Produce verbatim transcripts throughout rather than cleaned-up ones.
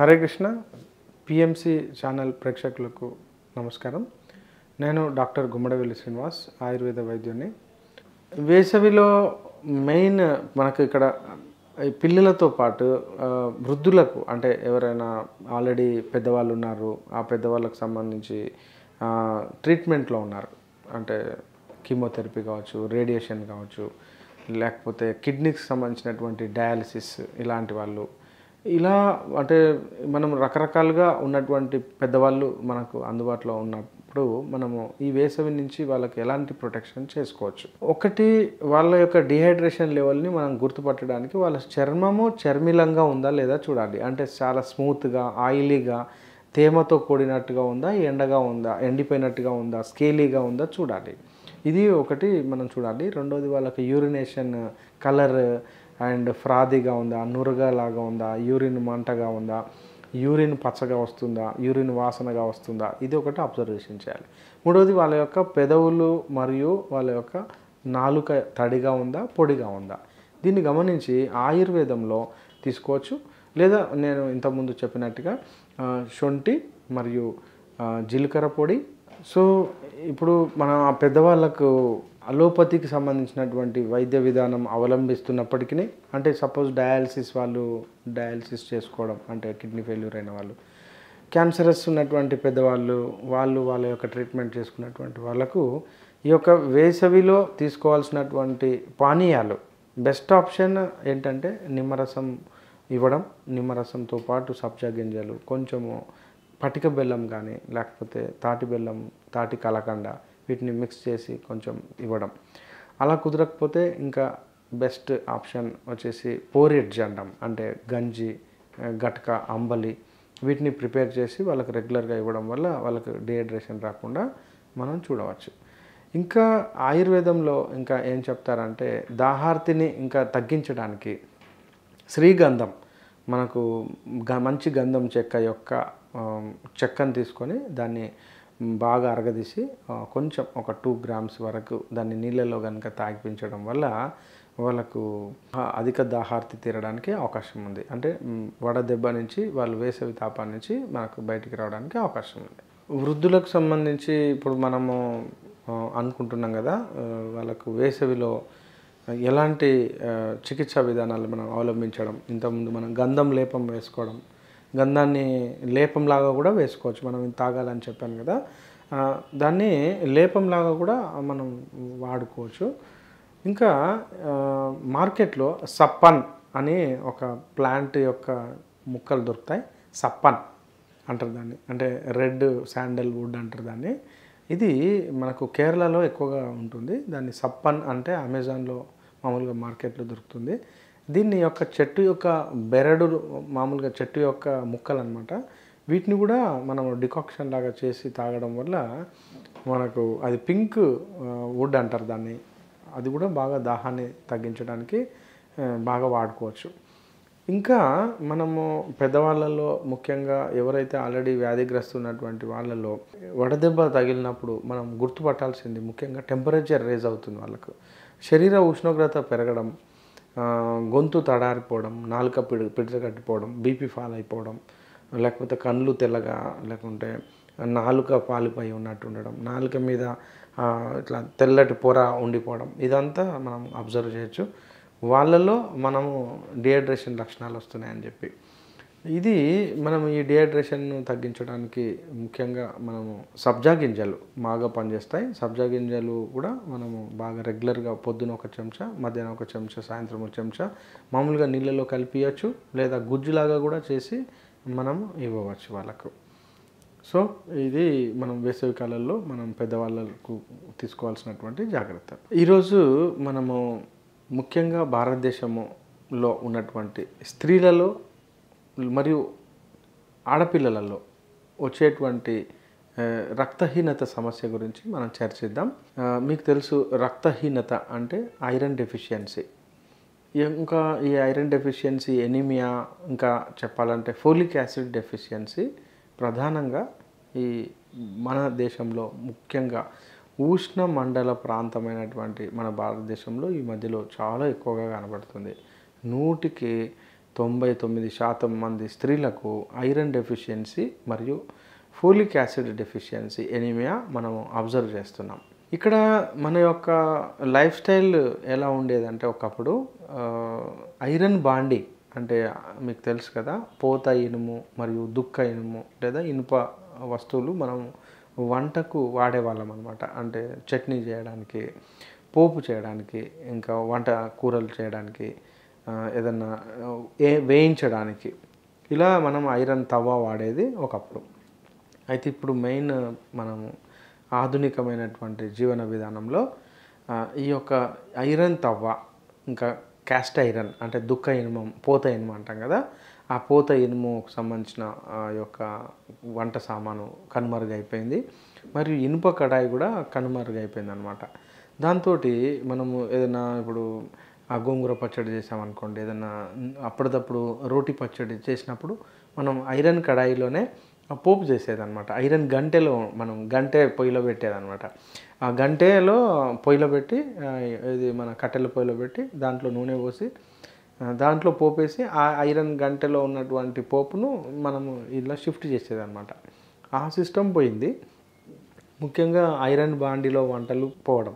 Hare Krishna PMC channel ప్రేక్షకులకు నమస్కారం. నేను డాక్టర్ గుమ్మడవెల్లి శ్రీనివాస్, ఆయుర్వేద వైద్యుని. వేసవిలో మెయిన్ మనకు ఇక్కడ పిల్లలతో పాటు వృద్ధులకు, అంటే ఎవరైనా ఆల్రెడీ పెద్దవాళ్ళు ఉన్నారు, ఆ పెద్దవాళ్ళకు సంబంధించి ట్రీట్మెంట్లో ఉన్నారు, అంటే కీమోథెరపీ కావచ్చు, రేడియేషన్ కావచ్చు, లేకపోతే కిడ్నీకి సంబంధించినటువంటి డయాలసిస్, ఇలాంటి వాళ్ళు, ఇలా అంటే మనం రకరకాలుగా ఉన్నటువంటి పెద్దవాళ్ళు మనకు అందుబాటులో ఉన్నప్పుడు మనము ఈ వేసవి నుంచి వాళ్ళకి ఎలాంటి ప్రొటెక్షన్ చేసుకోవచ్చు. ఒకటి, వాళ్ళ యొక్క డిహైడ్రేషన్ లెవెల్ని మనం గుర్తుపట్టడానికి వాళ్ళ చర్మము చర్మిలంగా ఉందా లేదా చూడాలి. అంటే చాలా స్మూత్గా, ఆయిలీగా, తేమతో కూడినట్టుగా ఉందా, ఎండగా ఉందా, ఎండిపోయినట్టుగా ఉందా, స్కేలీగా ఉందా చూడాలి. ఇది ఒకటి మనం చూడాలి. రెండోది, వాళ్ళకి యూరినేషన్ కలర్ అండ్ ఫ్రాదీగా ఉందా, నురగా లాగా ఉందా, యూరిన్ మంటగా ఉందా, యూరిన్ పచ్చగా వస్తుందా, యూరిన్ వాసనగా వస్తుందా, ఇది ఒకటి అబ్జర్వేషన్ చేయాలి. మూడవది, వాళ్ళ యొక్క పెదవులు మరియు వాళ్ళ యొక్క నాలుక తడిగా ఉందా, పొడిగా ఉందా, దీన్ని గమనించి ఆయుర్వేదంలో తీసుకోవచ్చు. లేదా నేను ఇంతకుముందు చెప్పినట్టుగా శొంఠి మరియు జీలకర్ర పొడి. సో ఇప్పుడు మనం ఆ పెద్దవాళ్ళకు అలోపతికి సంబంధించినటువంటి వైద్య విధానం అవలంబిస్తున్నప్పటికీ, అంటే సపోజ్ డయాలసిస్ వాళ్ళు డయాలసిస్ చేసుకోవడం, అంటే కిడ్నీ ఫెయిల్యూర్ అయిన వాళ్ళు, క్యాన్సరస్ ఉన్నటువంటి పెద్దవాళ్ళు, వాళ్ళు వాళ్ళ యొక్క ట్రీట్మెంట్ చేసుకున్నటువంటి వాళ్ళకు ఈ యొక్క వేసవిలో తీసుకోవాల్సినటువంటి పానీయాలు బెస్ట్ ఆప్షన్ ఏంటంటే నిమ్మరసం ఇవ్వడం. నిమ్మరసంతో పాటు సబ్జా గింజలు, కొంచెము పటిక బెల్లం కానీ, లేకపోతే తాటి బెల్లం, తాటి కలకండ, వీటిని మిక్స్ చేసి కొంచెం ఇవ్వడం. అలా కుదరకపోతే ఇంకా బెస్ట్ ఆప్షన్ వచ్చేసి పోరిడ్జ్ అంటాం, అంటే గంజి, గట్క, అంబలి, వీటిని ప్రిపేర్ చేసి వాళ్ళకి రెగ్యులర్గా ఇవ్వడం వల్ల వాళ్ళకి డిహైడ్రేషన్ రాకుండా మనం చూడవచ్చు. ఇంకా ఆయుర్వేదంలో ఇంకా ఏం చెప్తారంటే, దాహార్తిని ఇంకా తగ్గించడానికి శ్రీగంధం, మనకు మంచి గంధం చెక్క యొక్క చెక్కను తీసుకొని దాన్ని బాగా అరగదీసి కొంచెం ఒక టూ గ్రామ్స్ వరకు దాన్ని నీళ్ళలో కనుక తాగిపించడం వల్ల వాళ్ళకు అధిక దాహార్తి తీరడానికి అవకాశం ఉంది. అంటే వడదెబ్బ నుంచి, వాళ్ళు వేసవి తాపా నుంచి మనకు బయటికి రావడానికి అవకాశం ఉంది. వృద్ధులకు సంబంధించి ఇప్పుడు మనము అనుకుంటున్నాం కదా, వాళ్ళకు వేసవిలో ఎలాంటి చికిత్సా విధానాలు మనం అవలంబించడం. ఇంతకుముందు మనం గంధం లేపం వేసుకోవడం, గంధాన్ని లేపంలాగా కూడా వేసుకోవచ్చు. మనం తాగాలని చెప్పాను కదా, దాన్ని లేపంలాగా కూడా మనం వాడుకోవచ్చు. ఇంకా మార్కెట్లో సప్పన్ అని ఒక ప్లాంట్ యొక్క ముక్కలు దొరుకుతాయి. సప్పన్ అంటారు దాన్ని, అంటే రెడ్ శాండల్ వుడ్ అంటారు దాన్ని. ఇది మనకు కేరళలో ఎక్కువగా ఉంటుంది. దాన్ని సప్పన్ అంటే అమెజాన్లో మామూలుగా మార్కెట్లో దొరుకుతుంది. దీన్ని యొక్క చెట్టు యొక్క బెరడు, మామూలుగా చెట్టు యొక్క ముక్కలు అన్నమాట. వీటిని కూడా మనం డికాక్షన్ లాగా చేసి తాగడం వల్ల మనకు అది పింక్ వుడ్ అంటారు దాన్ని, అది కూడా బాగా దాహాన్ని తగ్గించడానికి బాగా వాడుకోవచ్చు. ఇంకా మనము పెద్దవాళ్ళలో ముఖ్యంగా ఎవరైతే ఆల్రెడీ వ్యాధిగ్రస్తున్నటువంటి వాళ్ళలో వడదెబ్బ తగిలినప్పుడు మనం గుర్తుపట్టాల్సింది ముఖ్యంగా టెంపరేచర్ రేజ్ అవుతుంది. వాళ్ళకు శరీర ఉష్ణోగ్రత పెరగడం, గొంతు తడారిపోవడం, నాలుక పిడి పిడిచగట్టిపోవడం, బీపీ ఫాల్ అయిపోవడం, లేకపోతే కళ్ళు తెల్లగా, లేకుంటే నాలుక పాలిపోయి ఉన్నట్టు ఉండడం, నాలుక మీద ఇట్లా తెల్లటి పొర ఉండిపోవడం, ఇదంతా మనం అబ్జర్వ్ చేయొచ్చు. వాళ్ళలో మనము డిహైడ్రేషన్ లక్షణాలు వస్తున్నాయని చెప్పి, ఇది మనం ఈ డిహైడ్రేషన్ను తగ్గించడానికి ముఖ్యంగా మనము సబ్జా గింజలు బాగా పనిచేస్తాయి. సబ్జా గింజలు కూడా మనము బాగా రెగ్యులర్గా పొద్దున ఒక చెంచా, మధ్యాహ్నం ఒక చెంచా, సాయంత్రం ఒక చెంచా మామూలుగా నీళ్ళలో కలిపియచ్చు, లేదా గుజ్జులాగా కూడా చేసి మనము ఇవ్వవచ్చు వాళ్ళకు. సో ఇది మనం వేసవి కాలంలో మనం పెద్దవాళ్ళకు తీసుకోవాల్సినటువంటి జాగ్రత్త. ఈరోజు మనము ముఖ్యంగా భారతదేశంలో ఉన్నటువంటి స్త్రీలలో మరియు ఆడపిల్లలలో వచ్చేటువంటి రక్తహీనత సమస్య గురించి మనం చర్చిద్దాం. మీకు తెలుసు, రక్తహీనత అంటే ఐరన్ డెఫిషియన్సీ. ఇంకా ఈ ఐరన్ డెఫిషియన్సీ, ఎనీమియా, ఇంకా చెప్పాలంటే ఫోలిక్ యాసిడ్ డెఫిషియన్సీ ప్రధానంగా ఈ మన దేశంలో, ముఖ్యంగా ఉష్ణ మండల ప్రాంతమైనటువంటి మన భారతదేశంలో ఈ మధ్యలో చాలా ఎక్కువగా కనబడుతుంది. నూటికి తొంభై తొమ్మిది శాతం మంది స్త్రీలకు ఐరన్ డెఫిషియన్సీ మరియు ఫోలిక్ యాసిడ్ డెఫిషియన్సీ ఎనీమియా మనం అబ్జర్వ్ చేస్తున్నాం. ఇక్కడ మన యొక్క లైఫ్ స్టైల్ ఎలా ఉండేదంటే ఒకప్పుడు ఐరన్ బాండీ అంటే మీకు తెలుసు కదా, పోత ఇనుము మరియు దుక్క ఇనుము లేదా ఇనుప వస్తువులు మనం వంటకు వాడేవాళ్ళం అనమాట. అంటే చట్నీ చేయడానికి, పోపు చేయడానికి, ఇంకా వంట కూరలు చేయడానికి, ఏదన్నా ఏ వేయించడానికి ఇలా మనం ఐరన్ తవ్వ వాడేది ఒకప్పుడు. అయితే ఇప్పుడు మెయిన్ మనము ఆధునికమైనటువంటి జీవన విధానంలో ఈ యొక్క ఐరన్ తవ్వ ఇంకా క్యాస్ట్ ఐరన్ అంటే దుక్క ఇనుము, పోత ఇనుము అంటాం కదా, ఆ పోత ఇనుముకు సంబంధించిన యొక్క వంట సామాను కనుమరుగైపోయింది. మరియు ఇనుప కడాయి కూడా కనుమరుగైపోయింది అనమాట. దాంతో మనము ఏదైనా ఇప్పుడు ఆ గోంగూర పచ్చడి చేసామనుకోండి, ఏదైనా అప్పటిదప్పుడు రోటి పచ్చడి చేసినప్పుడు మనం ఐరన్ కడాయిలోనే పోపు చేసేదన్నమాట. ఐరన్ గంటెలో మనం గంటె పొయ్యిలో పెట్టేదన్నమాట. ఆ గంటెలో పొయ్యిలో పెట్టి ఇది మన కట్టెల పొయ్యిలో పెట్టి దాంట్లో నూనె పోసి దాంట్లో పోపేసి ఆ ఐరన్ గంటెలో ఉన్నటువంటి పోపును మనము ఇలా షిఫ్ట్ చేసేదన్నమాట. ఆ సిస్టమ్ పోయింది. ముఖ్యంగా ఐరన్ బాండీలో వంటలు పోవడం.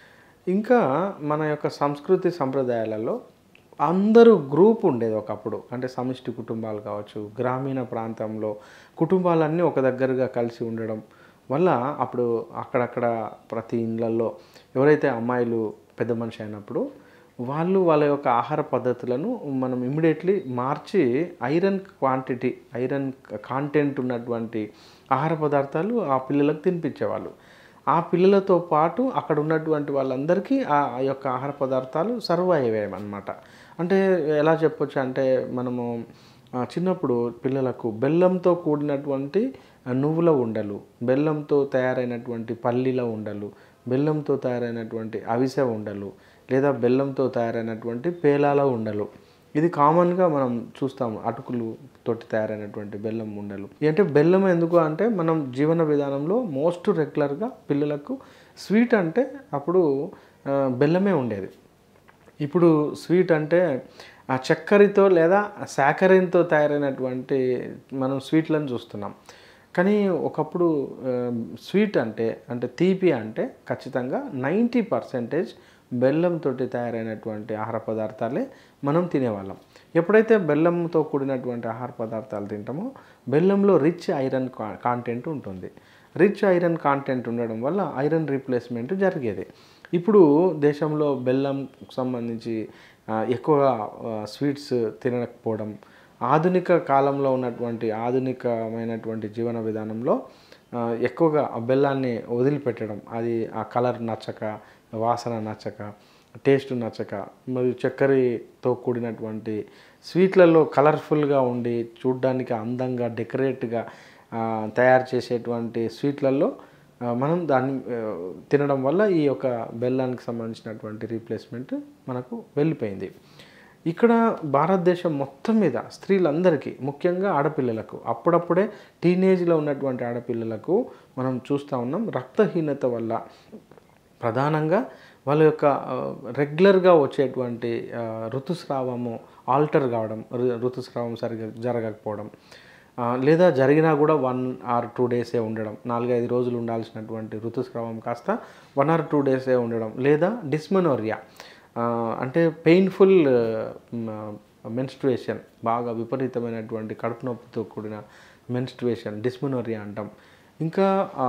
ఇంకా మన యొక్క సంస్కృతి సంప్రదాయాలలో అందరూ గ్రూప్ ఉండేది ఒకప్పుడు. అంటే సమిష్టి కుటుంబాలు కావచ్చు, గ్రామీణ ప్రాంతంలో కుటుంబాలన్నీ ఒక దగ్గరగా కలిసి ఉండడం వల్ల అప్పుడు అక్కడక్కడ ప్రతి ఇళ్ళల్లో ఎవరైతే అమ్మాయిలు పెద్ద మనిషి అయినప్పుడు వాళ్ళు వాళ్ళ యొక్క ఆహార పద్ధతులను మనం ఇమ్మీడియట్లీ మార్చి ఐరన్ క్వాంటిటీ, ఐరన్ కాంటెంట్ ఉన్నటువంటి ఆహార పదార్థాలు ఆ పిల్లలకు తినిపించేవాళ్ళు. ఆ పిల్లలతో పాటు అక్కడ ఉన్నటువంటి వాళ్ళందరికీ ఆ యొక్క ఆహార పదార్థాలు సర్వ్ అయ్యేవన్నమాట. అంటే ఎలా చెప్పొచ్చు అంటే మనము చిన్నప్పుడు పిల్లలకు బెల్లంతో కూడినటువంటి నువ్వుల ఉండలు, బెల్లంతో తయారైనటువంటి పల్లీల ఉండలు, బెల్లంతో తయారైనటువంటి అవిసె ఉండలు లేదా బెల్లంతో తయారైనటువంటి పేలాల ఉండలు, ఇది కామన్గా మనం చూస్తాము. అటుకులు తోటి తయారైనటువంటి బెల్లం ఉండలు. అంటే బెల్లం ఎందుకు అంటే మనం జీవన విధానంలో మోస్ట్ రెగ్యులర్గా పిల్లలకు స్వీట్ అంటే అప్పుడు బెల్లమే ఉండేది. ఇప్పుడు స్వీట్ అంటే ఆ చక్కెరతో లేదా సాకరిన్తో తయారైనటువంటి మనం స్వీట్లను చూస్తున్నాం. కానీ ఒకప్పుడు స్వీట్ అంటే అంటే తీపి అంటే ఖచ్చితంగా నైంటీ పర్సెంటేజ్ బెల్లంతో తయారైనటువంటి ఆహార పదార్థాలే మనం తినేవాళ్ళం. ఎప్పుడైతే బెల్లంతో కూడినటువంటి ఆహార పదార్థాలు తింటామో బెల్లంలో రిచ్ ఐరన్ కాంటెంట్ ఉంటుంది. రిచ్ ఐరన్ కాంటెంట్ ఉండడం వల్ల ఐరన్ రీప్లేస్మెంట్ జరిగేది. ఇప్పుడు దేశంలో బెల్లం సంబంధించి ఎక్కువగా స్వీట్స్ తినకపోవడం, ఆధునిక కాలంలో ఉన్నటువంటి ఆధునికమైనటువంటి జీవన విధానంలో ఎక్కువగా బెల్లాన్ని వదిలిపెట్టడం, అది ఆ కలర్ నచ్చక, వాసన నచ్చక, టేస్ట్ నచ్చక, మరియు చక్కెరతో కూడినటువంటి స్వీట్లలో కలర్ఫుల్గా ఉండి చూడ్డానికి అందంగా డెకరేట్గా తయారు చేసేటువంటి స్వీట్లలో మనం దాన్ని తినడం వల్ల ఈ యొక్క బెల్లానికి సంబంధించినటువంటి రీప్లేస్మెంట్ మనకు వెళ్ళిపోయింది. ఇక్కడ భారతదేశం మొత్తం మీద స్త్రీలందరికీ, ముఖ్యంగా ఆడపిల్లలకు, అప్పుడప్పుడే టీనేజ్లో ఉన్నటువంటి ఆడపిల్లలకు మనం చూస్తూ ఉన్నాం రక్తహీనత వల్ల ప్రధానంగా వాళ్ళ యొక్క రెగ్యులర్గా వచ్చేటువంటి ఋతుస్రావము ఆల్టర్ కావడం, ఋతుస్రావం సరిగా జరగకపోవడం, లేదా జరిగినా కూడా వన్ ఆర్ టూ డేసే ఉండడం, నాలుగైదు రోజులు ఉండాల్సినటువంటి ఋతుస్రావం కాస్త వన్ ఆర్ టూ డేసే ఉండడం, లేదా డిస్మెనోరియా అంటే పెయిన్ఫుల్ మెన్స్ట్రుయేషన్, బాగా విపరీతమైనటువంటి కడుపు నొప్పితో కూడిన మెన్స్ట్రుయేషన్ డిస్మెనోరియా అంటాం. ఇంకా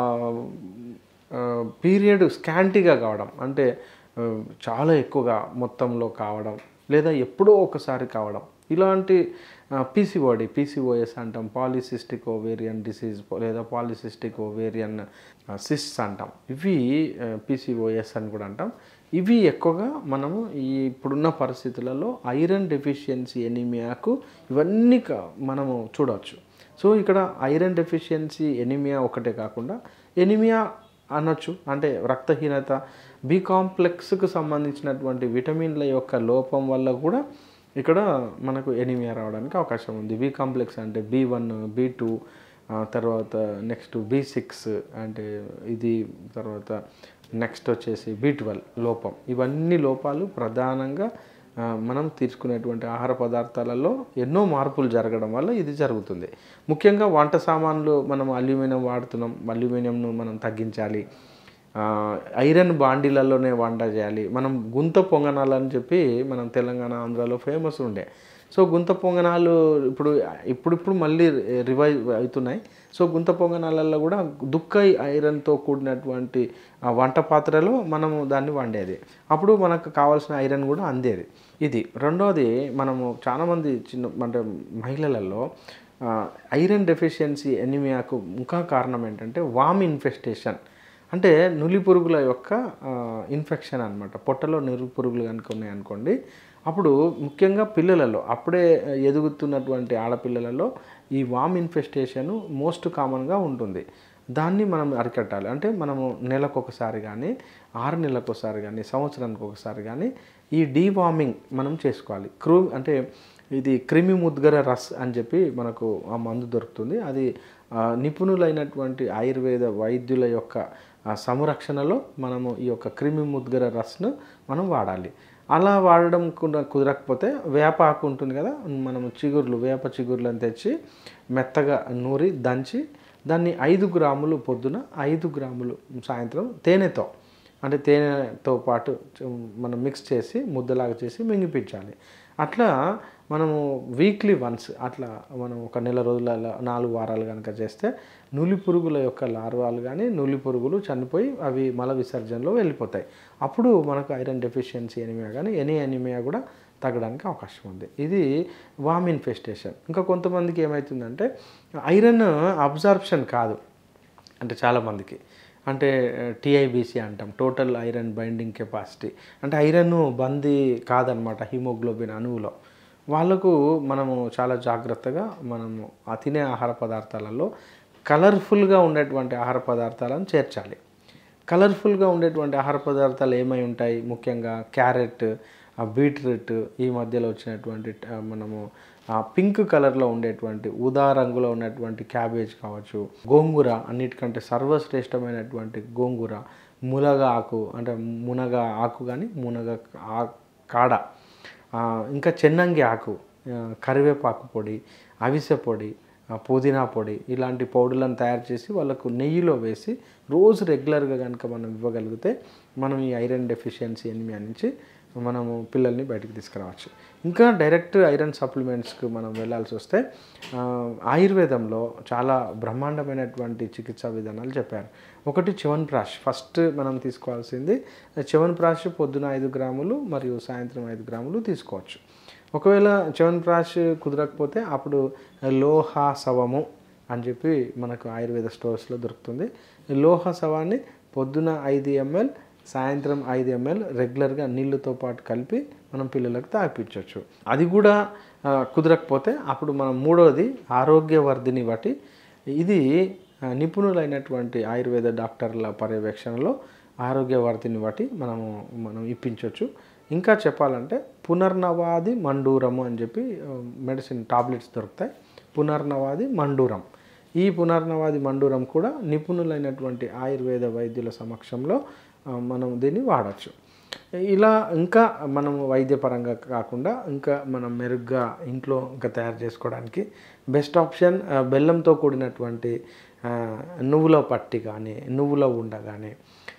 పీరియడ్ స్కాంటీగా కావడం అంటే చాలా ఎక్కువగా మొత్తంలో కావడం లేదా ఎప్పుడో ఒకసారి కావడం, ఇలాంటి పీసీఓడి పీసీఓఎస్ అంటాం, పాలిసిస్టిక్ ఓవేరియన్ డిసీజ్ లేదా పాలిసిస్టిక్ ఓవేరియన్ సిస్ట్స్ అంటాం. ఇవి పీసీఓఎస్ అని కూడా అంటాం. ఇవి ఎక్కువగా మనము ఈ ఇప్పుడున్న పరిస్థితులలో ఐరన్ డెఫిషియన్సీ ఎనీమియాకు ఇవన్నీ మనము చూడవచ్చు. సో ఇక్కడ ఐరన్ డెఫిషియన్సీ ఎనీమియా ఒకటే కాకుండా ఎనీమియా అనొచ్చు, అంటే రక్తహీనత, బి కాంప్లెక్స్కు సంబంధించినటువంటి విటమిన్ల యొక్క లోపం వల్ల కూడా ఇక్కడ మనకు ఎనీమియా రావడానికి అవకాశం ఉంది. బి కాంప్లెక్స్ అంటే బి వన్, బి టూ, తర్వాత నెక్స్ట్ బి సిక్స్ అంటే ఇది, తర్వాత నెక్స్ట్ వచ్చేసి బి ట్వెల్వ్ లోపం. ఇవన్నీ లోపాలు ప్రధానంగా మనం తీసుకునేటువంటి ఆహార పదార్థాలలో ఎన్నో మార్పులు జరగడం వల్ల ఇది జరుగుతుంది. ముఖ్యంగా వంట సామాన్లు మనం అల్యూమినియం వాడుతున్నాం, అల్యూమినియంను మనం తగ్గించాలి. ఐరన్ బాండీలలోనే వంట చేయాలి. మనం గుంత పొంగనాలని చెప్పి మనం తెలంగాణ ఆంధ్రాలో ఫేమస్ ఉండే. సో గుంత పొంగనాలు ఇప్పుడు ఇప్పుడిప్పుడు మళ్ళీ రివైవ్ అవుతున్నాయి. సో గుంత పొంగనాలలో కూడా దుక్క ఐరన్తో కూడినటువంటి వంట పాత్రలో మనము దాన్ని వండేది. అప్పుడు మనకు కావాల్సిన ఐరన్ కూడా అందేది. ఇది రెండోది, మనము చాలామంది చిన్న అంటే మహిళలలో ఐరన్ డెఫిషియన్సీ ఎనీమియాకు ఇంకా కారణం ఏంటంటే వామ్ ఇన్ఫెస్టేషన్, అంటే నులి పురుగుల యొక్క ఇన్ఫెక్షన్ అనమాట. పొట్టలో నులి పురుగులు కనుక ఉన్నాయనుకోండి, అప్పుడు ముఖ్యంగా పిల్లలలో, అప్పుడే ఎదుగుతున్నటువంటి ఆడపిల్లలలో ఈ వామ్ ఇన్ఫెస్టేషన్ మోస్ట్ కామన్గా ఉంటుంది. దాన్ని మనం అరికట్టాలి. అంటే మనము నెలకు ఒకసారి కానీ, ఆరు నెలలకు ఒకసారి కానీ, సంవత్సరానికి ఒకసారి కానీ ఈ డీవార్మింగ్ మనం చేసుకోవాలి. క్రూ అంటే ఇది క్రిమి ముద్గర రస్ అని చెప్పి మనకు ఆ మందు దొరుకుతుంది. అది నిపుణులైనటువంటి ఆయుర్వేద వైద్యుల యొక్క సంరక్షణలో మనము ఈ యొక్క క్రిమి ముద్గర రస్ను మనం వాడాలి. అలా వాడడం కూడా కుదరకపోతే వేప ఆకు ఉంటుంది కదా, మనము చిగుర్లు వేప చిగుర్లను తెచ్చి మెత్తగా నూరి దంచి దాన్ని ఐదు గ్రాములు పొద్దున, ఐదు గ్రాములు సాయంత్రం తేనెతో, అంటే తేనెతో పాటు మనం మిక్స్ చేసి ముద్దలాగా చేసి మింగిపించాలి. అట్లా మనము వీక్లీ వన్స్ అట్లా మనం ఒక నెల రోజుల నాలుగు వారాలు కనుక చేస్తే నులి పురుగుల యొక్క లార్వాలు కానీ నులి పురుగులు చనిపోయి అవి మల విసర్జనలో వెళ్ళిపోతాయి. అప్పుడు మనకు ఐరన్ డెఫిషియన్సీ ఎనీమియా కానీ ఎనీ ఎనీమియా కూడా తగ్గడానికి అవకాశం ఉంది. ఇది వామ్ ఇన్ఫెస్టేషన్. ఇంకా కొంతమందికి ఏమవుతుందంటే ఐరన్ అబ్జార్ప్షన్ కాదు, అంటే చాలామందికి అంటే టీఐబీసీ అంటాం, టోటల్ ఐరన్ బైండింగ్ కెపాసిటీ, అంటే ఐరన్ బందీ కాదనమాట హిమోగ్లోబిన్ అణువులో. వాళ్ళకు మనము చాలా జాగ్రత్తగా మనము ఆ తినే ఆహార పదార్థాలలో కలర్ఫుల్గా ఉండేటువంటి ఆహార పదార్థాలను చేర్చాలి. కలర్ఫుల్గా ఉండేటువంటి ఆహార పదార్థాలు ఏమై ఉంటాయి? ముఖ్యంగా క్యారెట్, బీట్రూట్, ఈ మధ్యలో వచ్చినటువంటి మనము పింక్ కలర్లో ఉండేటువంటి ఊదా రంగులో ఉన్నటువంటి క్యాబేజ్ కావచ్చు, గోంగూర, అన్నిటికంటే సర్వశ్రేష్టమైనటువంటి గోంగూర, మునగ ఆకు అంటే మునగ ఆకు కానీ మునగ కాడ, ఇంకా చెన్నంగి ఆకు, కరివేపాకు పొడి, అవిసె పొడి, పుదీనా పొడి, ఇలాంటి పౌడర్లను తయారు చేసి వాళ్ళకు నెయ్యిలో వేసి రోజు రెగ్యులర్గా కనుక మనం ఇవ్వగలిగితే మనం ఈ ఐరన్ డెఫిషియన్సీ ఎనిమియా నుంచి మనము పిల్లల్ని బయటికి తీసుకురావచ్చు. ఇంకా డైరెక్ట్ ఐరన్ సప్లిమెంట్స్కి మనం వెళ్ళాల్సి వస్తే ఆయుర్వేదంలో చాలా బ్రహ్మాండమైనటువంటి చికిత్సా విధానాలు చెప్పారు. ఒకటి చ్యవన్ప్రాష్. ఫస్ట్ మనం తీసుకోవాల్సింది చ్యవన్ప్రాష్ పొద్దున ఐదు గ్రాములు మరియు సాయంత్రం ఐదు గ్రాములు తీసుకోవచ్చు. ఒకవేళ చ్యవన్ప్రాష్ కుదరకపోతే అప్పుడు లోహ సవము అని చెప్పి మనకు ఆయుర్వేద స్టోర్స్లో దొరుకుతుంది. లోహ సవాన్ని పొద్దున ఐదు ఎంఎల్ సాయంత్రం ఐదు ఎంఎల్ రెగ్యులర్గా నీళ్ళతో పాటు కలిపి మనం పిల్లలకు తాగిపించవచ్చు. అది కూడా కుదరకపోతే అప్పుడు మనం మూడవది ఆరోగ్యవర్ధిని బట్టి, ఇది నిపుణులైనటువంటి ఆయుర్వేద డాక్టర్ల పర్యవేక్షణలో ఆరోగ్యవర్ధిని బట్టి మనము మనం ఇప్పించవచ్చు. ఇంకా చెప్పాలంటే పునర్నవాది మండూరము అని చెప్పి మెడిసిన్ టాబ్లెట్స్ దొరుకుతాయి. పునర్నవాది మండూరం, ఈ పునర్నవాది మండూరం కూడా నిపుణులైనటువంటి ఆయుర్వేద వైద్యుల సమక్షంలో మనం దీన్ని వాడచ్చు. ఇలా ఇంకా మనం వైద్యపరంగా కాకుండా ఇంకా మనం మెరుగ్గా ఇంట్లో ఇంకా తయారు చేసుకోవడానికి బెస్ట్ ఆప్షన్ బెల్లంతో కూడినటువంటి నువ్వుల పట్టి కానీ నువ్వుల ఉండ కానీ,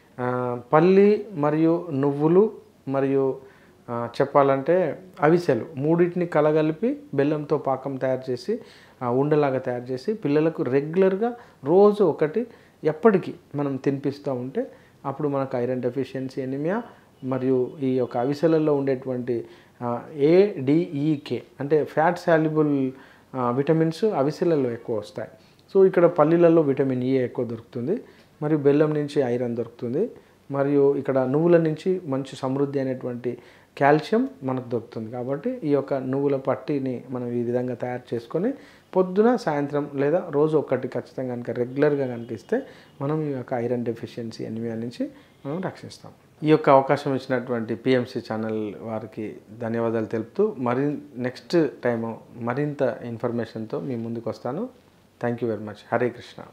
పల్లి మరియు నువ్వులు మరియు చెప్పాలంటే అవిసెలు మూడింటిని కలగలిపి బెల్లంతో పాకం తయారు చేసి ఉండలాగా తయారు చేసి పిల్లలకు రెగ్యులర్గా రోజు ఒకటి ఎప్పటికీ మనం తినిపిస్తూ ఉంటే అప్పుడు మనకు ఐరన్ డెఫిషియన్సీ ఎనిమియా మరియు ఈ యొక్క అవిసెలలో ఉండేటువంటి ఏడిఈకే అంటే ఫ్యాట్ సాల్యుబుల్ విటమిన్స్ అవిసెలలో ఎక్కువ వస్తాయి. సో ఇక్కడ పల్లీలలో విటమిన్ ఏ ఎక్కువ దొరుకుతుంది, మరియు బెల్లం నుంచి ఐరన్ దొరుకుతుంది, మరియు ఇక్కడ నువ్వుల నుంచి మంచి సమృద్ధి అయినటువంటి కాల్షియం మనకు దొరుకుతుంది. కాబట్టి ఈ యొక్క నువ్వుల పట్టిని మనం ఈ విధంగా తయారు చేసుకొని పొద్దున సాయంత్రం లేదా రోజు ఒక్కటి ఖచ్చితంగా కనుక రెగ్యులర్గా కనుక ఇస్తే మనం ఈ యొక్క ఐరన్ డెఫిషియన్సీ ఎనిమియా నుంచి మనం రక్షిస్తాం. ఈ యొక్క అవకాశం ఇచ్చినటువంటి పిఎంసి ఛానల్ వారికి ధన్యవాదాలు తెలుపుతూ మరి నెక్స్ట్ టైము మరింత ఇన్ఫర్మేషన్తో మీ ముందుకు వస్తాను. Thank you very much. Hare Krishna.